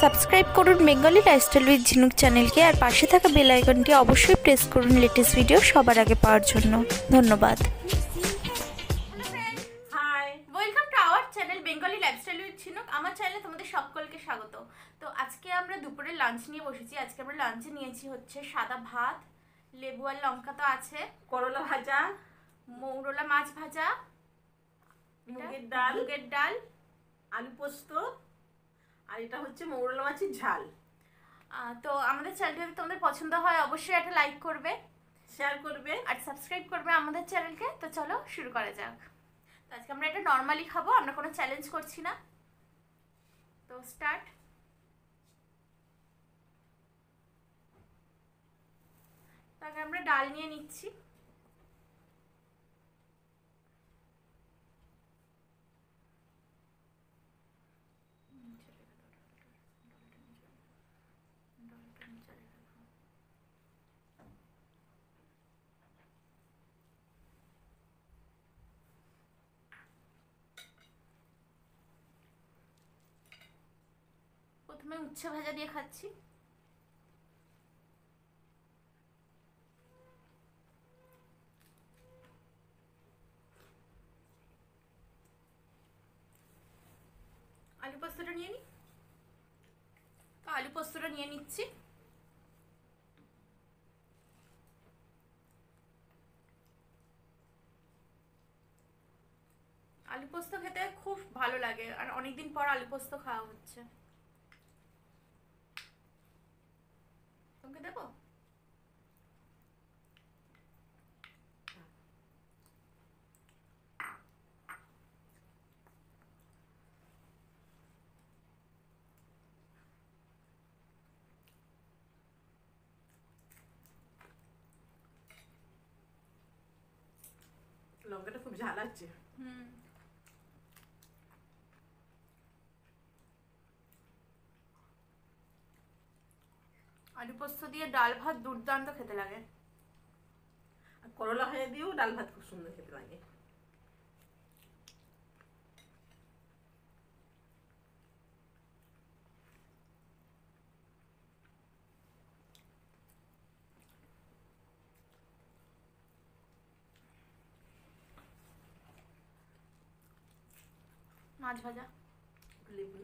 Subscribe করুন Bengali lifestyle with ঝিনুক চ্যানেলকে, আর পাশে থাকা বেল আইকনটি অবশ্যই প্রেস করুন লেটেস্ট ভিডিও সবার আগে পাওয়ার জন্য। ধন্যবাদ। Hi, welcome to our channel Bengali lifestyle with Jhinuk. আমার চ্যানেলে তোমাদের সকলকে স্বাগত। তো আজকে আমরা দুপুরে লাঞ্চ নিয়ে বসেছি। আজকে আমরা লাঞ্চে নিয়েছি হচ্ছে সাদা ভাত, লেবু আর লঙ্কা তো আছে, করলা ভাজা, মৌরলা মাছ ভাজা, মুগের ডাল, আলু পোস্ত, আর এটা হচ্ছে মৌরলা মাছের ঝাল। তো আমাদের চ্যানেলটা যদি তোমাদের পছন্দ হয় অবশ্যই একটা লাইক করবে, শেয়ার করবে আর সাবস্ক্রাইব করবে আমাদের চ্যানেলকে। তো চলো শুরু করা যাক। তো আজকে আমরা এটা নর্মালি খাবো, আমরা কোনো চ্যালেঞ্জ করছি না। তো স্টার্ট। তাকে আমরা ডাল নিয়ে নিচ্ছি। প্রথমে উচ্ছে ভাজা দিয়ে খাচ্ছি। আলু পোস্তটা নিয়ে নিই। তো আলু পোস্তটা নিয়ে নিচ্ছি। আলু পোস্ত খেতে খুব ভালো লাগে, আর অনেকদিন পর আলু পোস্ত খাওয়া হচ্ছে। তোমাকে দেবো? লঙ্কাটা খুব ঝাল আছে। আলু পোস্ত দিয়ে ডাল ভাত দুর্দান্ত খেতে লাগে। আর করলা ভাজা দিয়েও ডাল ভাত খুব সুন্দর খেতে লাগে। মাছ ভাজা, লেবু,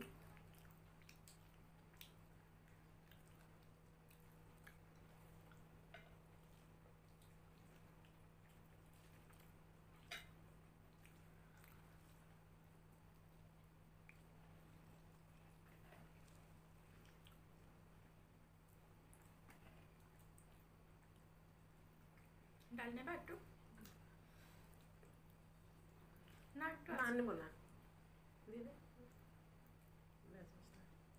ডাল নেবা একটু? না একটু না আছে। নেবো না, দিয়ে দে। ব্যাস, ব্যাস।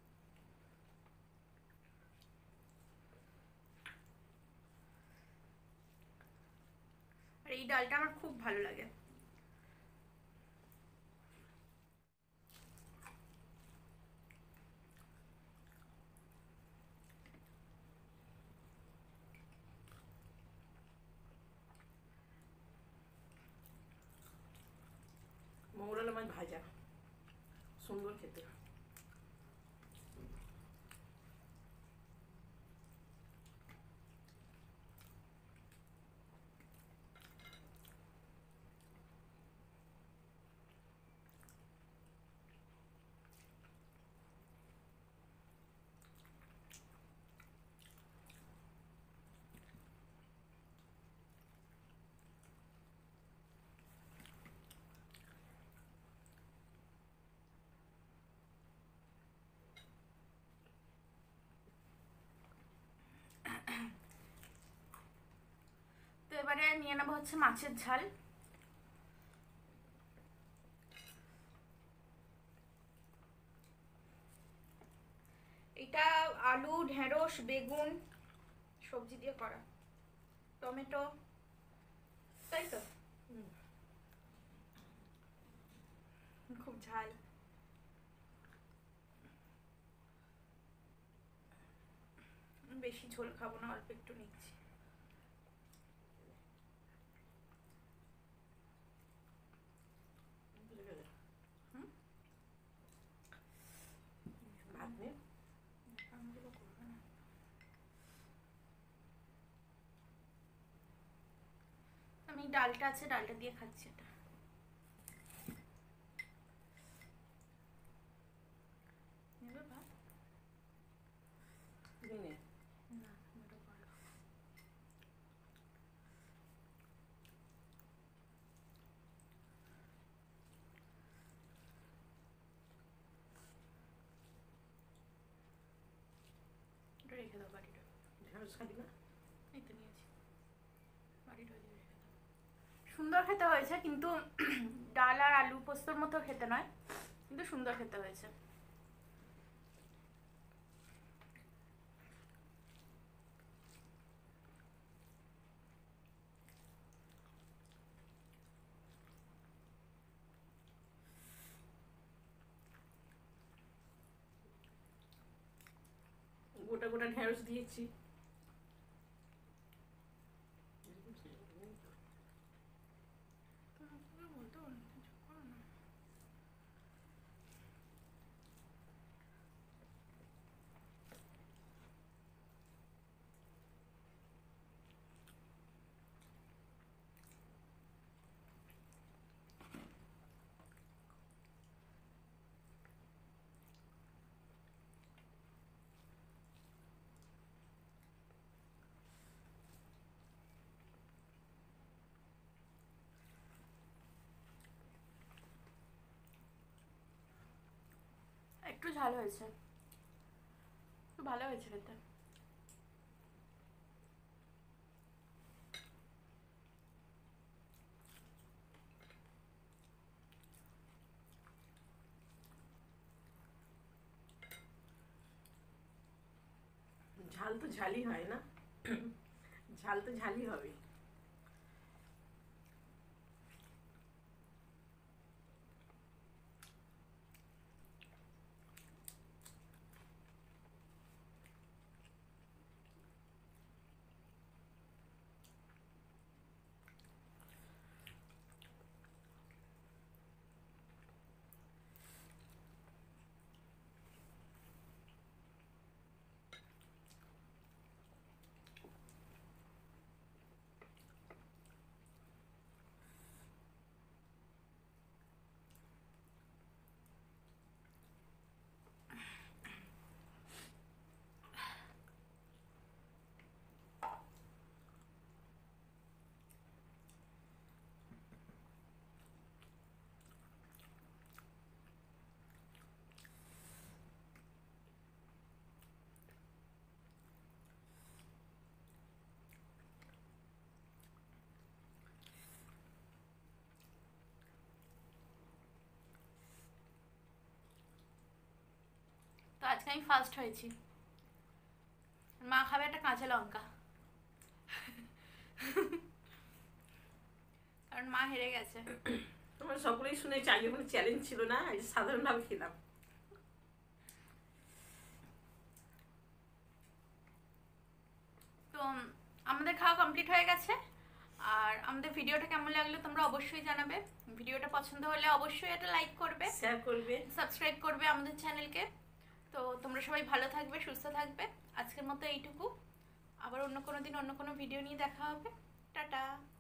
আর এই ডালটা আমার খুব ভালো লাগে। মৌরলা মাছ ভাজা সুন্দর খেতে। তো এবারে নিয়ে নেবো হচ্ছে মাছের ঝাল। এটা আলু, ঢেঁড়স, বেগুন সবজি দিয়ে করা, টমেটো, তাই তো? খুব ঝাল। বেশি ঝোল খাবো না, অল্প একটু নিচ্ছি। ভাত নে। ডালটা আছে, ডালটা দিয়ে খাচ্ছি। এটা নেবে ভাত? দিনে না, ওটা ভালো। এটা রেখে দাও বাড়িটা। ঢেঁড়স খাবি না? এই তো নিয়েছি, বাড়িটা রেখে দাও। সুন্দর খেতে হয়েছে, কিন্তু ডাল আর আলু পোস্তর মতো খেতে নয়, কিন্তু সুন্দর খেতে হয়েছে। গোটা গোটা ঢেঁড়স দিয়েছি। একটু ঝাল হয়েছে, একটু ভালো হয়েছে খেতে। ঝাল তো ঝালই হয় না, ঝাল তো ঝালই হবে। তো আজকে আমি ফার্স্ট হয়েছি। মা খাবে একটা কাঁচা লঙ্কা, কারণ মা হেরে গেছে। তোমরা সকলেই শুনেছি, আগে কোনো চ্যালেঞ্জ ছিল না, সাধারণভাবে খেলাম। তো আমাদের খাওয়া কমপ্লিট হয়ে গেছে। আর আমাদের ভিডিওটা কেমন লাগলো তোমরা অবশ্যই জানাবে। ভিডিওটা পছন্দ হলে অবশ্যই এটা লাইক করবে, শেয়ার করবে, সাবস্ক্রাইব করবে আমাদের চ্যানেলকে। তো তোমরা সবাই ভালো থাকবে, সুস্থ থাকবে। আজকের মতো এইটুকু, আবার অন্য কোনো দিন অন্য কোনো ভিডিও নিয়ে দেখা হবে। টাটা।